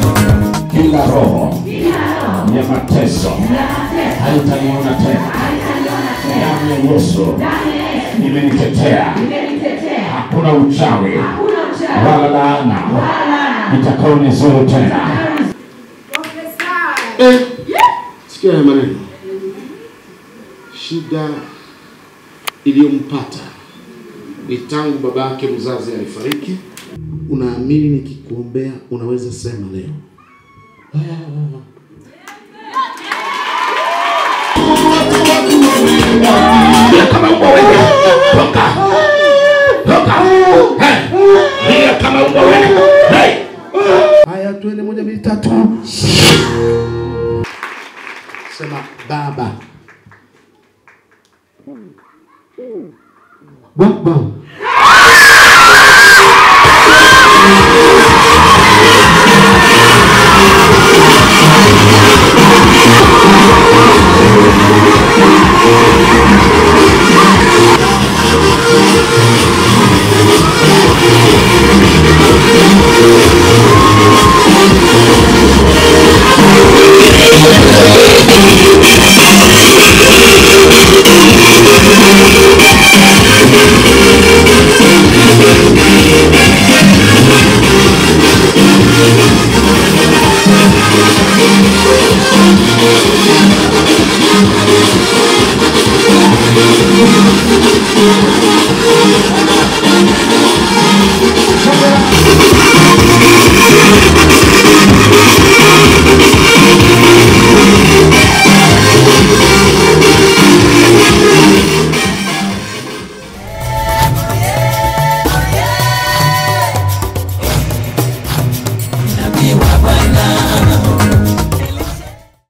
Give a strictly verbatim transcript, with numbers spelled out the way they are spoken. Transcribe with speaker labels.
Speaker 1: Kila roho ya mateso haitaniona tena. Damu ya Yesu imenitetea. Hakuna uchawi wala laana itakaonizuru tena.
Speaker 2: Eh, sikia ya maneno. Shida iliyompata ni tangu babake mzazi alifariki. Unaamini nikikuombea unaweza sema leo?
Speaker 1: Kama uko wewe, toka. Toka. Hey. Kama uko wewe. Hey.
Speaker 2: Haya, tuende moja mbili tatu. Sema Baba. Baba.